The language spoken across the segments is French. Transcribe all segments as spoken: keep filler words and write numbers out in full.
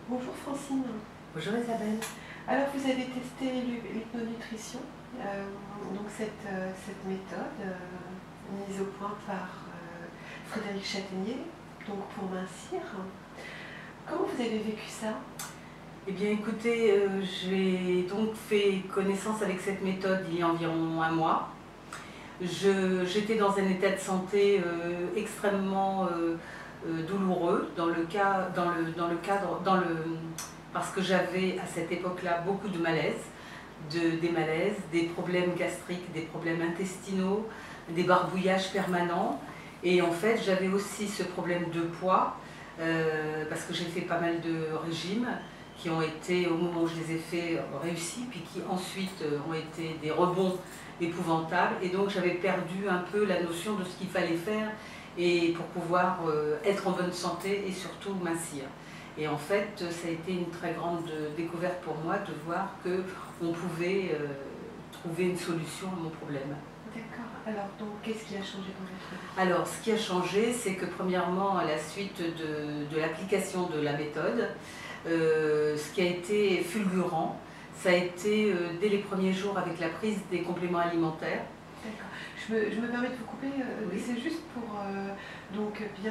Bonjour Francine. Bonjour Isabelle. Alors vous avez testé l'hypnonutrition, euh, donc cette, euh, cette méthode euh, mise au point par euh, Frédéric Chataignier, donc pour mincir. Comment vous avez vécu ça? Eh bien écoutez, euh, j'ai donc fait connaissance avec cette méthode il y a environ un mois. J'étais dans un état de santé euh, extrêmement euh, euh, douloureux dans le, cas, dans, le, dans le cadre, dans le, parce que j'avais à cette époque-là beaucoup de malaise, de, des malaises, des problèmes gastriques, des problèmes intestinaux, des barbouillages permanents. Et en fait, j'avais aussi ce problème de poids, euh, parce que j'ai fait pas mal de régimes qui ont été, au moment où je les ai faits, réussis, puis qui ensuite ont été des rebonds épouvantables. Et donc j'avais perdu un peu la notion de ce qu'il fallait faire et pour pouvoir euh, être en bonne santé et surtout mincir. Et en fait, ça a été une très grande découverte pour moi de voir qu'on pouvait euh, trouver une solution à mon problème. D'accord. Alors, donc, qu'est-ce qui a changé dans votre vie? Alors, ce qui a changé, c'est que premièrement, à la suite de, de l'application de la méthode, euh, ce qui a été fulgurant, ça a été euh, dès les premiers jours avec la prise des compléments alimentaires. D'accord. Je me, je me permets de vous couper, euh, Oui. C'est juste pour euh, donc bien,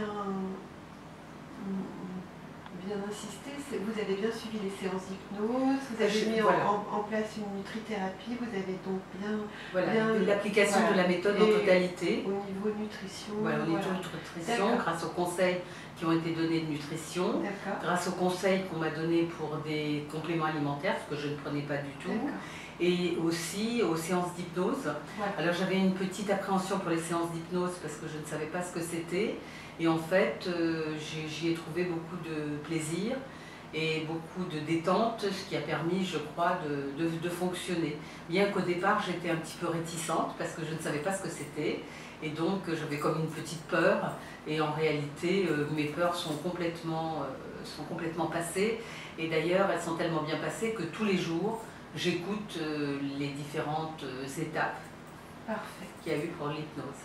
bien insister. Vous avez bien suivi les séances d'hypnose, vous avez Je, mis voilà. en, en place une nutrithérapie, vous avez donc bien... Voilà, bien l'application voilà. de la méthode Et en totalité. Au niveau nutrition... Voilà, au niveau voilà. nutrition, grâce aux conseils qui ont été donnés de nutrition, grâce aux conseils qu'on m'a donnés pour des compléments alimentaires, ce que je ne prenais pas du tout, et aussi aux séances d'hypnose. Voilà. Alors j'avais une petite appréhension pour les séances d'hypnose parce que je ne savais pas ce que c'était, et en fait euh, j'y ai trouvé beaucoup de plaisir et beaucoup de détente, ce qui a permis, je crois, de, de, de fonctionner. Bien qu'au départ j'étais un petit peu réticente parce que je ne savais pas ce que c'était, et donc j'avais comme une petite peur, et en réalité euh, mes peurs sont complètement, euh, sont complètement passées, et d'ailleurs elles sont tellement bien passées que tous les jours j'écoute euh, les différentes euh, étapes qu'il y a eu pour l'hypnose.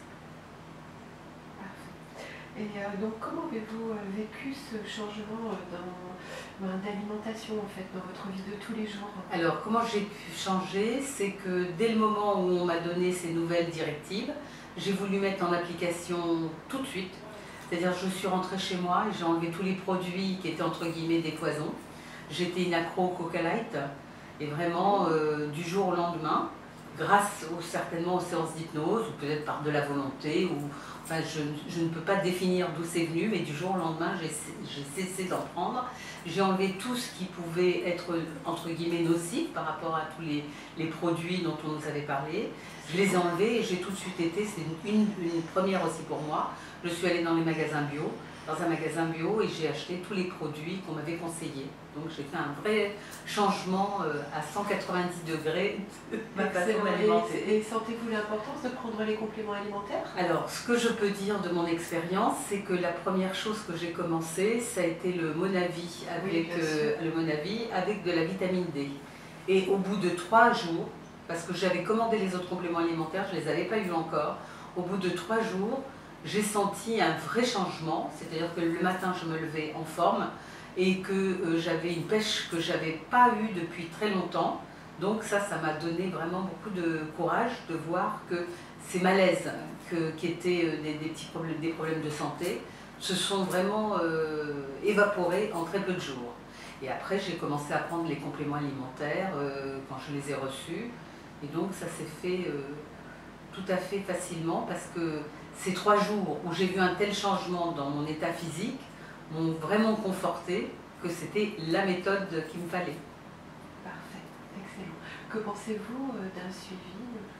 Et euh, donc, comment avez-vous euh, vécu ce changement euh, d'alimentation en fait, dans votre vie de tous les jours? Alors, comment j'ai pu changer? C'est que dès le moment où on m'a donné ces nouvelles directives, j'ai voulu mettre en application tout de suite. C'est-à-dire, je suis rentrée chez moi et j'ai enlevé tous les produits qui étaient entre guillemets des poisons. J'étais une accro au Coca Light, et vraiment euh, du jour au lendemain, grâce au, certainement aux séances d'hypnose, ou peut-être par de la volonté, ou enfin je, je ne peux pas définir d'où c'est venu, mais du jour au lendemain j'ai cessé d'en prendre. J'ai enlevé tout ce qui pouvait être entre guillemets nocif par rapport à tous les, les produits dont on nous avait parlé. Je les ai enlevés et j'ai tout de suite été, c'est une, une, une première aussi pour moi, je suis allée dans les magasins bio, dans un magasin bio, et j'ai acheté tous les produits qu'on m'avait conseillés. Donc j'ai fait un vrai changement euh, à cent quatre-vingt-dix degrés de ma façon d'alimenter. Et sentez-vous l'importance de prendre les compléments alimentaires? Alors, ce que je peux dire de mon expérience, c'est que la première chose que j'ai commencé, ça a été le Monavi avec, oui, euh, le Monavi avec de la vitamine D. Et au bout de trois jours, parce que j'avais commandé les autres compléments alimentaires, je ne les avais pas eus encore, au bout de trois jours, j'ai senti un vrai changement, c'est-à-dire que le matin je me levais en forme et que euh, j'avais une pêche que je n'avais pas eue depuis très longtemps. Donc ça, ça m'a donné vraiment beaucoup de courage de voir que ces malaises que, qui étaient euh, des, des petits problèmes, des problèmes de santé se sont vraiment euh, évaporés en très peu de jours. Et après j'ai commencé à prendre les compléments alimentaires euh, quand je les ai reçus, et donc ça s'est fait euh, tout à fait facilement, parce que ces trois jours où j'ai vu un tel changement dans mon état physique m'ont vraiment conforté que c'était la méthode qu'il me fallait. Parfait, excellent. Que pensez-vous d'un suivi?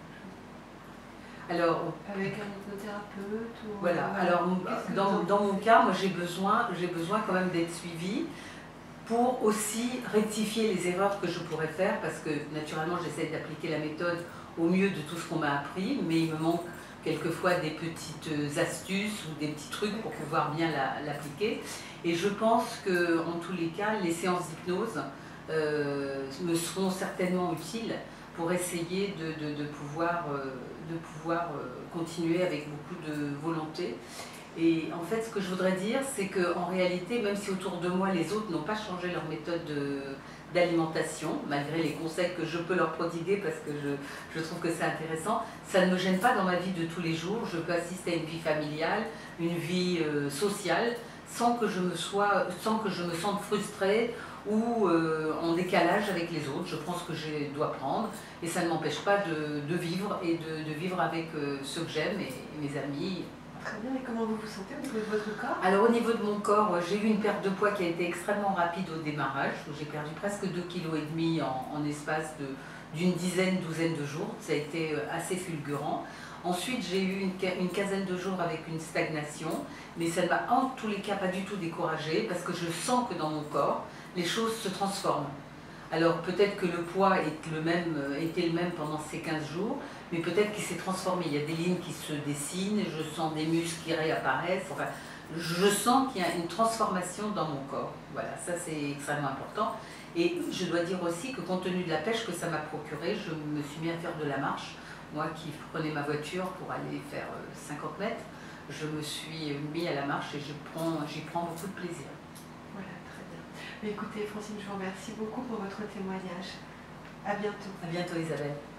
Alors, avec un hypnothérapeute ou... Voilà, alors dans, dans mon cas, moi j'ai besoin, j'ai besoin quand même d'être suivie pour aussi rectifier les erreurs que je pourrais faire, parce que naturellement j'essaie d'appliquer la méthode au mieux de tout ce qu'on m'a appris, mais il me manque quelquefois des petites astuces ou des petits trucs pour pouvoir bien l'appliquer. Et je pense que en tous les cas, les séances d'hypnose euh, me seront certainement utiles pour essayer de, de, de pouvoir, euh, de pouvoir euh, continuer avec beaucoup de volonté. Et en fait, ce que je voudrais dire, c'est qu'en réalité, même si autour de moi, les autres n'ont pas changé leur méthode d'alimentation, malgré les conseils que je peux leur prodiguer parce que je, je trouve que c'est intéressant, ça ne me gêne pas dans ma vie de tous les jours. Je peux assister à une vie familiale, une vie euh, sociale, sans que je me sois, sans que je me sente frustrée ou euh, en décalage avec les autres. Je prends ce que je dois prendre et ça ne m'empêche pas de, de vivre et de, de vivre avec euh, ceux que j'aime et, et mes amis. Très bien, et comment vous vous sentez au niveau de votre corps? Alors au niveau de mon corps, j'ai eu une perte de poids qui a été extrêmement rapide au démarrage. J'ai perdu presque deux virgule cinq kilos en, en espace d'une dizaine, douzaine de jours. Ça a été assez fulgurant. Ensuite, j'ai eu une, une quinzaine de jours avec une stagnation, mais ça ne m'a en tous les cas pas du tout découragée parce que je sens que dans mon corps, les choses se transforment. Alors peut-être que le poids est le même, était le même pendant ces quinze jours, mais peut-être qu'il s'est transformé. Il y a des lignes qui se dessinent, je sens des muscles qui réapparaissent. Enfin, je sens qu'il y a une transformation dans mon corps. Voilà, ça c'est extrêmement important. Et je dois dire aussi que compte tenu de la pêche que ça m'a procuré, je me suis mis à faire de la marche. Moi qui prenais ma voiture pour aller faire cinquante mètres, je me suis mis à la marche et j'y prends, j'y prends beaucoup de plaisir. Voilà, très bien. Mais écoutez, Francine, je vous remercie beaucoup pour votre témoignage. À bientôt. À bientôt, Isabelle.